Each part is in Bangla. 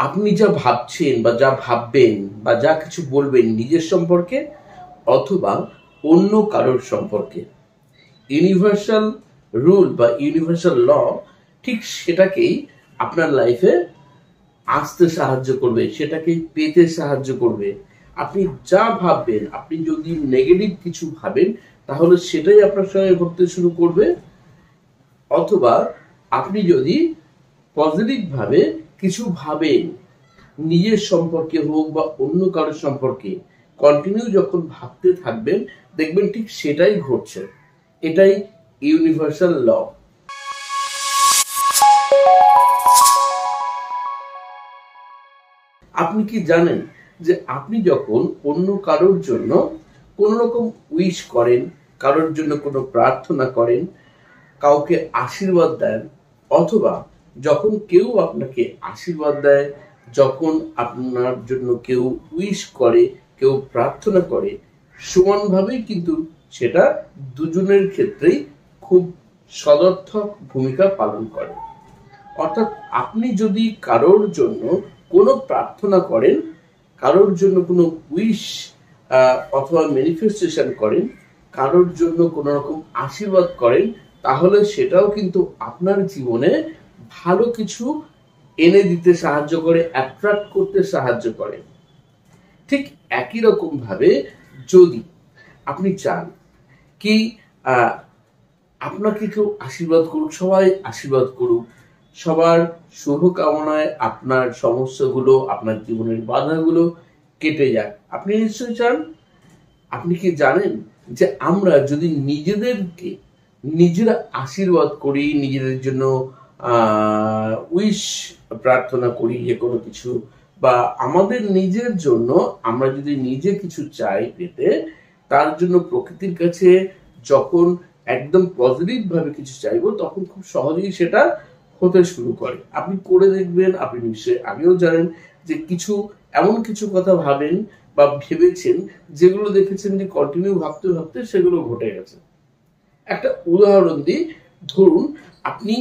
আপনি যা ভাবছেন বা যা ভাববেন বা যা কিছু বলবেন নিজের সম্পর্কে অথবা অন্য কারোর সম্পর্কে, ইউনিভার্সাল রুল বা ইউনিভার্সাল ল ঠিক সেটাকেই আপনার লাইফে আসতে সাহায্য করবে, সেটাকে পেতে সাহায্য করবে। আপনি যা ভাববেন, আপনি যদি নেগেটিভ কিছু ভাবেন তাহলে সেটাই আপনার সঙ্গে ঘটতে শুরু করবে, অথবা আপনি যদি পজিটিভ ভাবে কিছু ভাবেন নিজের সম্পর্কে হোক বা অন্য কারোর সম্পর্কে, কন্টিনিউ যখন ভাবতে থাকবেন দেখবেন ঠিক সেটাই ঘটছে। এটাই ইউনিভার্সাল ল। আপনি কি জানেন যে আপনি যখন অন্য কারোর জন্য কোন রকম উইশ করেন, কারোর জন্য কোনো প্রার্থনা করেন, কাউকে আশীর্বাদ দেন, অথবা যখন কেউ আপনাকে আশীর্বাদ দেয়, যখন আপনার জন্য কেউ উইশ করে, কেউ প্রার্থনা করে, সমানভাবেই কিন্তু সেটা দুজনের ক্ষেত্রেই খুব সদর্থক ভূমিকা পালন করে। অর্থাৎ আপনি যদি কারোর জন্য কোনো প্রার্থনা করেন, কারোর জন্য কোনো উইশ অথবা ম্যানিফেস্টেশন করেন, কারোর জন্য কোনো রকম আশীর্বাদ করেন, তাহলে সেটাও কিন্তু আপনার জীবনে ভালো কিছু এনে দিতে সাহায্য করে, অ্যাট্রাক্ট করতে সাহায্য করে। ঠিক একই রকম ভাবে যদি আপনি চান কি আপনাকে কেউ আশীর্বাদ করুক, সবাই আশীর্বাদ করুক, সবার শুভকামনায় আপনার সমস্যাগুলো, আপনার জীবনের বাধাগুলো কেটে যাক, আপনি নিশ্চয়ই চান। আপনি কি জানেন যে আমরা যদি নিজেদেরকে নিজেরা আশীর্বাদ করি, নিজেদের জন্য উইশ প্রার্থনা করি যে কোনো কিছু, বা আমাদের নিজের জন্য আমরা যদি নিজে কিছু চাই পেতে, তার জন্য প্রকৃতির কাছে যখন একদম পজিটিভ ভাবে কিছু চাইবো তখন খুব সহজেই সেটা হতে শুরু করে। আপনি করে দেখবেন, আপনি নিশ্চয়ই আগেও জানেন যে কিছু এমন কিছু কথা ভাবেন বা ভেবেছেন যেগুলো দেখেছেন যে কন্টিনিউ ভাবতে ভাবতে সেগুলো ঘটে গেছে। একটা উদাহরণ দিই, ধরুন আপনি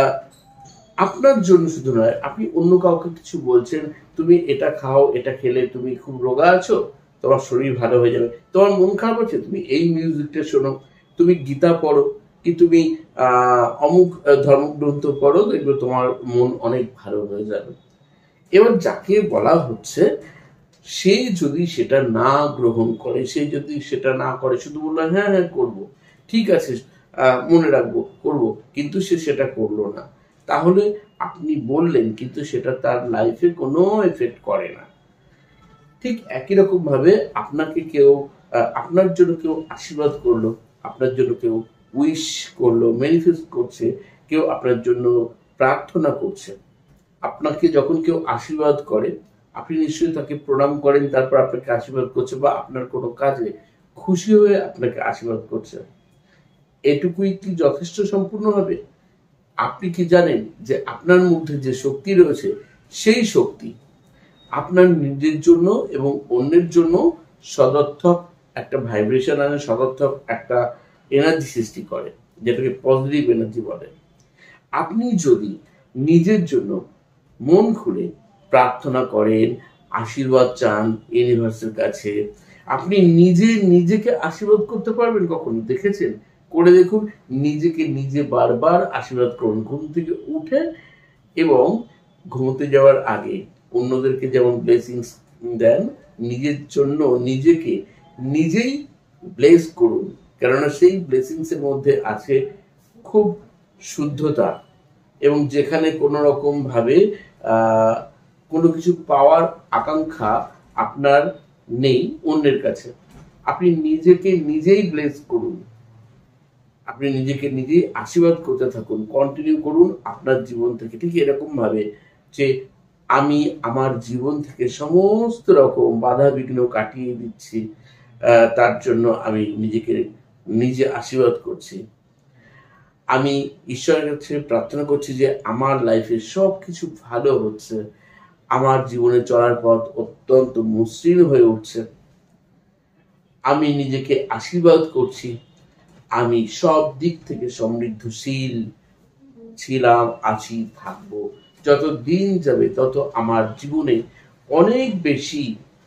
আপনার জন্য শুধু নয়, আপনি অন্য কাউকে কিছু বলছেন, তুমি এটা খাও, এটা খেলে তুমি খুব রোগা আছো, তোমার শরীর ভালো হয়ে যাবে। তোমার মন খারাপ আছে, তুমি এই মিউজিকটা শোনো, তুমি গীতা পড়ো, কি তুমি অমুক ধর্মগ্রন্থ পড়ো, দেখবে তোমার মন অনেক ভালো হয়ে যাবে। এবার যাকে বলা হচ্ছে সে যদি সেটা না গ্রহণ করে, সে যদি সেটা না করে, শুধু বললো হ্যাঁ হ্যাঁ করবো, ঠিক আছে মনে রাখবো করবো, কিন্তু সে সেটা করলো না, তাহলে আপনি বললেন কিন্তু সেটা তার লাইফে কোনো এফেক্ট করে না। ঠিক একই রকম ভাবে আপনাকে কেউ আপনার জন্য কেউ আশীর্বাদ করলো, আপনার জন্য কেউ উইশ করলো, ম্যানিফেস্ট করছে, কেউ আপনার জন্য প্রার্থনা করছে, আপনাকে যখন কেউ আশীর্বাদ করে আপনি নিশ্চয়ই তাকে প্রণাম করেন, তারপর আপনাকে আশীর্বাদ করছে, বা আপনার কোনো কাজে খুশি হয়ে আপনাকে আশীর্বাদ করছে। এটুকুই কি যথেষ্ট সম্পূর্ণ হবে? আপনি কি জানেন যে আপনার মধ্যে যে শক্তি রয়েছে সেই শক্তি আপনার নিজের জন্য এবং অন্যের জন্য সদর্থক একটা ভাইব্রেশন আনে, সদর্থক একটা এনার্জি সৃষ্টি করে, যেটাকে পজিটিভ এনার্জি বলে। আপনি যদি নিজের জন্য মন খুলে প্রার্থনা করেন, আশীর্বাদ চান ইউনিভার্সের কাছে, আপনি নিজেকে আশীর্বাদ করতে পারবেন। কখনো দেখেছেন? করে দেখুন, নিজেকে নিজে বারবার আশীর্বাদ করুন ঘুম থেকে উঠে, এবং ঘুমোতে যাওয়ার আগে অন্যদেরকে যেমন ব্লেসিংস দেন, নিজের জন্য নিজেকে নিজেই ব্লেস করুন, কেননা সেই ব্লেসিংস এর মধ্যে আছে খুব শুদ্ধতা, এবং যেখানে কোনো রকম ভাবে কোনো কিছু পাওয়ার আকাঙ্ক্ষা আপনার নেই অন্যের কাছে। আপনি নিজেকে নিজেই ব্লেস করুন, আপনি নিজেকে নিজেই আশীর্বাদ করতে থাকুন, কন্টিনিউ করুন আপনার জীবন থেকে ঠিক এরকম ভাবে যে আমি আমার জীবন থেকে সমস্ত রকম বাধা বিঘ্ন কাটিয়ে দিচ্ছি, তার জন্য আমি নিজেকে নিজে আশীর্বাদ করছি। আমি ঈশ্বরের কাছে প্রার্থনা করছি যে আমার লাইফে সবকিছু ভালো হচ্ছে, আমার জীবনে চলার পথ অত্যন্ত মসৃণ হয়ে উঠছে। আমি নিজেকে আশীর্বাদ করছি, আমি সব দিক থেকে সমৃদ্ধশীল ছিলাম, আছি, থাকবো, যত দিন যাবে তত আমার জীবনে অনেক বেশি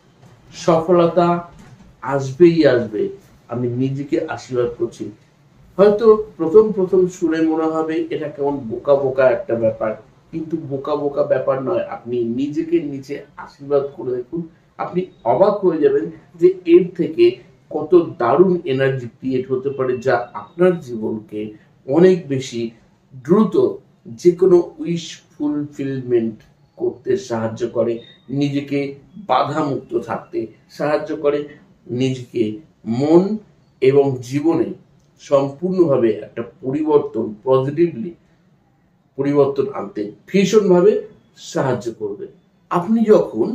সফলতা আসবেই আসবে। আমি নিজেকে আশীর্বাদ করছি। হয়তো প্রথম প্রথম শুনে মনে হবে এটা কেমন বোকা বোকা একটা ব্যাপার, কিন্তু বোকা বোকা ব্যাপার নয়। আপনি নিজেকে নিজে আশীর্বাদ করে দেখুন, আপনি অবাক হয়ে যাবেন যে এর থেকে কত দারুণ এনার্জি ক্রিয়েট হতে পারে, যা আপনার জীবনকে অনেক বেশি দ্রুত যে কোনো উইশ ফুলফিলমেন্ট করতে সাহায্য করে, নিজেকে বাধামুক্ত থাকতে সাহায্য করে, নিজেকে মন এবং জীবনে সম্পূর্ণভাবে একটা পরিবর্তন, পজিটিভলি পরিবর্তন আনতে ভীষণভাবে সাহায্য করবে। আপনি যখন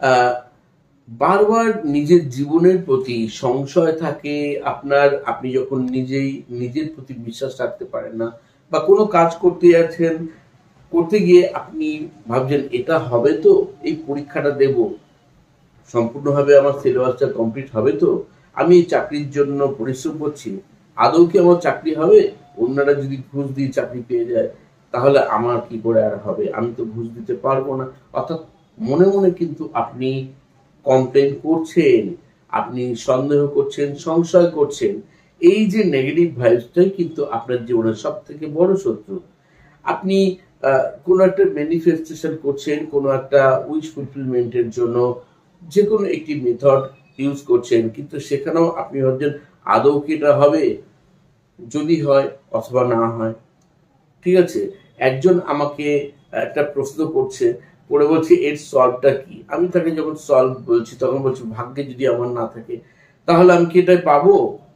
বারবার নিজের জীবনের প্রতি সংশয় থাকে আপনার, আপনি যখন নিজের প্রতি বিশ্বাস রাখতে পারেন না, বা কোনো কাজ করতে যাচ্ছেন, করতে গিয়ে আপনি ভাবছেন এটা হবে তো, এই পরীক্ষাটা দেব, সম্পূর্ণভাবে আমার সিলেবাসটা কমপ্লিট হবে তো, আমি চাকরির জন্য পরিশ্রম করছি, আদৌ কি আমার চাকরি হবে, অন্যরা যদি ঘুষ দিয়ে চাকরি পেয়ে যায় তাহলে আমার কি করে আর হবে, আমি তো ঘুষ দিতে পারবো না। অর্থাৎ মনে মনে কিন্তু আপনি কমপ্লেন করছেন, আপনি সন্দেহ করছেন, সংশয় করছেন। এই যে নেগেটিভ ভাইবসটাই কিন্তু আপনার জীবনের সব থেকে বড় শত্রু। আপনি কোনো একটা ম্যানিফেস্টেশন করছেন, কোনো একটা উইশ ফুলফিলমেন্টের জন্য যে কোনো একটি মেথড ইউজ করছেন, কিন্তু সেখানেও আপনি ভাবছেন আদৌ কি এটা হবে, যদি হয় অথবা না হয়। ঠিক আছে, একজন আমাকে একটা প্রশ্ন করছে, পরে বলছে এর সলভটা কি, আমি তাকে যখন সলভ বলছি তখন বলছি ভাগ্যে যদি আমার না থাকে তাহলে আমি কি এটাই পাবো।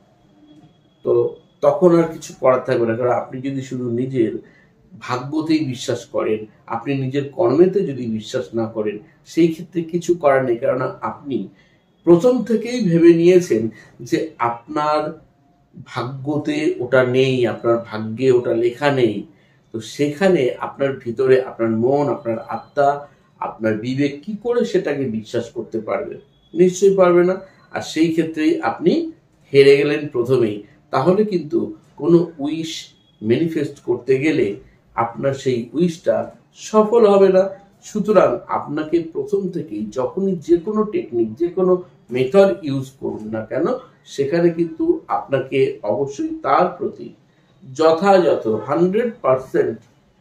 তো তখন আর কিছু করার থাকবে না, কারণ আপনি যদি শুধু নিজের ভাগ্যতেই বিশ্বাস করেন, আপনি নিজের কর্মেতে যদি বিশ্বাস না করেন, সেই ক্ষেত্রে কিছু করার নেই। কারণ আপনি প্রথম থেকেই ভেবে নিয়েছেন যে আপনার ভাগ্যতে ওটা নেই, আপনার ভাগ্যে ওটা লেখা নেই। তো সেখানে আপনার ভিতরে আপনার মন, আপনার আত্মা, আপনার বিবেক কি করে সেটাকে বিশ্বাস করতে পারবে? নিশ্চয়ই পারবে না। আর সেই ক্ষেত্রেই আপনি হেরে গেলেন প্রথমেই। তাহলে কিন্তু কোনো উইশ ম্যানিফেস্ট করতে গেলে আপনার সেই উইশটা সফল হবে না। সুতরাং আপনাকে প্রথম থেকেই যখনই যে কোনো টেকনিক, যে কোনো মেথড ইউজ করুন না কেন, সেখানে কিন্তু আপনাকে অবশ্যই তার প্রতি যথাযথ 100%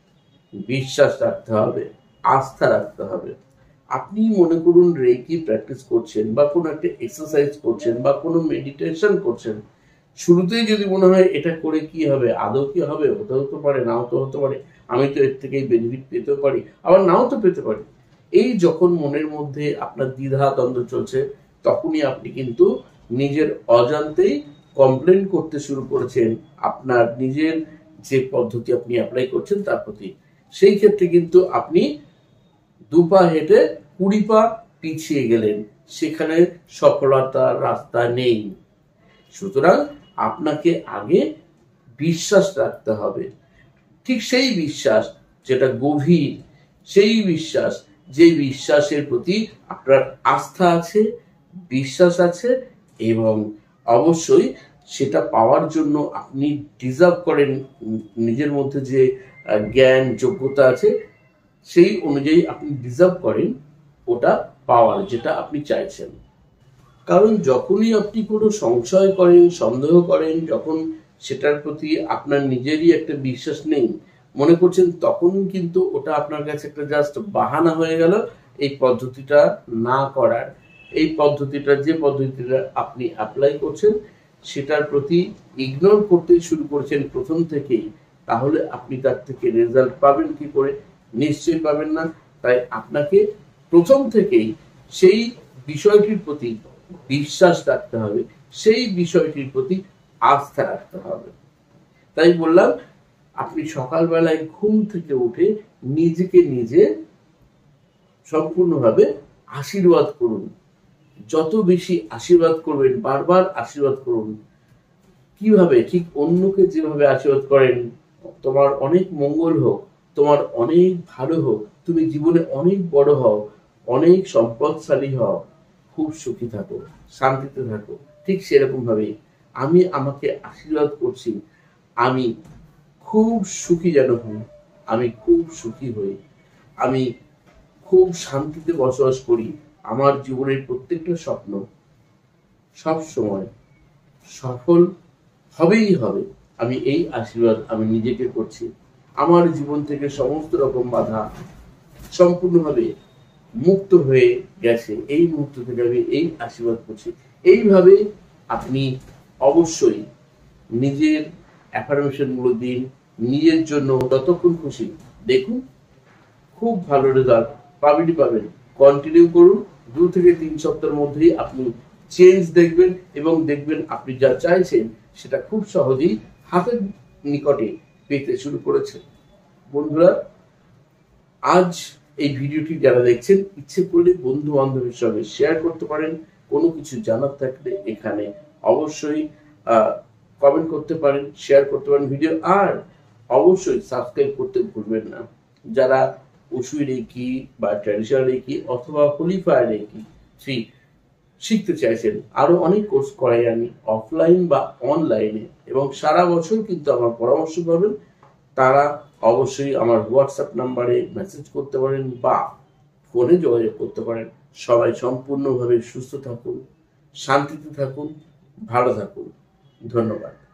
বিশ্বাস রাখতে হবে, আস্থা রাখতে হবে। আপনি মনে করুন রেকি প্র্যাকটিস করছেন, বা কোনো একটা এক্সারসাইজ করছেন, বা কোনো মেডিটেশন করছেন, শুরুতেই যদি মনে হয় এটা করে কি হবে, আদৌ কি হবে, হতে হতে পারে, নাও তো হতে পারে, আমি তো এর থেকে বেনিফিট পেতেও পারি, আবার নাও তো পেতে পারি, এই যখন মনের মধ্যে আপনার দ্বিধা দ্বন্দ্ব চলছে, তখনই আপনি কিন্তু নিজের অজান্তেই কমপ্লেন করতে শুরু করেছেন আপনার নিজের যে পদ্ধতি আপনি অ্যাপ্লাই করছেন তার প্রতি। সেই ক্ষেত্রে কিন্তু আপনি 2 পা হেঁটে 20 পা পিছিয়ে গেলেন, সেখানে সফলতার রাস্তা নেই। সুতরাং আপনাকে আগে বিশ্বাস রাখতে হবে, ঠিক সেই বিশ্বাস যেটা গভীর, সেই বিশ্বাস যে বিশ্বাসের প্রতি আপনার আস্থা আছে, বিশ্বাস আছে, এবং অবশ্যই সেটা পাওয়ার জন্য আপনি ডিজার্ভ করেন, নিজের মধ্যে যে জ্ঞান যোগ্যতা আছে সেই অনুযায়ী আপনি ডিজার্ভ করেন ওটা পাওয়ার, যেটা আপনি চাইছেন। কারণ যখনই আপনি কোনো সংশয় করেন, সন্দেহ করেন, যখন সেটার প্রতি আপনার নিজেরই একটা বিশ্বাস নেই মনে করছেন, তখন কিন্তু ওটা আপনার কাছে একটা জাস্ট বাহানা হয়ে গেল এই পদ্ধতিটা না করার। এই পদ্ধতিটা, যে পদ্ধতিটা আপনি অ্যাপ্লাই করছেন সেটার প্রতি ইগনোর করতে শুরু করেছেন প্রথম থেকেই, তাহলে আপনি তার থেকে রেজাল্ট পাবেন কি করে? নিশ্চয়ই পাবেন না। তাই আপনাকে প্রথম থেকেই সেই বিষয়টির প্রতি বিশ্বাস রাখতে হবে, সেই বিষয়টির প্রতি আস্থা রাখতে হবে। তাই বললাম, আপনি সকালবেলায় ঘুম থেকে উঠে নিজেকে নিজে সম্পূর্ণভাবে আশীর্বাদ করুন। যত বেশি আশীর্বাদ করবেন, বারবার আশীর্বাদ করুন। কিভাবে? ঠিক অন্যকে যেভাবে আশীর্বাদ করেন, তোমার অনেক মঙ্গল হোক, তোমার অনেক ভালো হোক, তুমি জীবনে অনেক বড় হও, অনেক সম্পদশালী হও, খুব সুখী থাকো, শান্তিতে থাকো, ঠিক সেরকম ভাবে আমি আমাকে আশীর্বাদ করছি, আমি খুব সুখী যেন হই, আমি খুব সুখী হই, আমি খুব শান্তিতে বসবাস করি। আমার জীবনের প্রত্যেকটা স্বপ্ন সব সময় সফল হবেই হবে। আমি এই আশীর্বাদ আমি নিজেকে করছি। আমার জীবন থেকে সমস্ত রকম বাধা সম্পূর্ণভাবে মুক্ত হয়ে গেছে। এই মুহূর্ত থেকে আমি এই আশীর্বাদ করছি। এইভাবে আপনি অবশ্যই নিজের অ্যাফার্মেশন গুলো দিন, নিজের জন্য যতক্ষণ খুশি দেখুন, খুব ভালো রেজাল্ট পাবেন। কন্টিনিউ করুন, 2 থেকে 3 সপ্তাহের মধ্যেই আপনি চেঞ্জ দেখবেন এবং দেখবেন আপনি যা চাইছেন সেটা খুব সহজেই হাতের নিকটে পেতে শুরু করেছেন। বন্ধুরা, আজ এই ভিডিওটি যারা দেখছেন, ইচ্ছে করলে বন্ধু বান্ধবের সঙ্গে শেয়ার করতে পারেন। কোনো কিছু জানার থাকলে এখানে অবশ্যই কমেন্ট করতে পারেন, শেয়ার করতে পারেন ভিডিও, আর অবশ্যই সাবস্ক্রাইব করতে ভুলবেন না। যারা উসুই রেকি বা ট্র্যাডিশনাল রেকি অথবা হোলি ফায়ার রেকি শিখতে চাইছেন, আরো অনেক কোর্স করাই আমি অফলাইন বা অনলাইনে, এবং সারা বছর কিন্তু আমার পরামর্শ পাবেন। তারা অবশ্যই আমার হোয়াটসঅ্যাপ নাম্বারে মেসেজ করতে পারেন বা ফোনে যোগাযোগ করতে পারেন। সবাই সম্পূর্ণভাবে সুস্থ থাকুন, শান্তিতে থাকুন, ভালো থাকুন। ধন্যবাদ।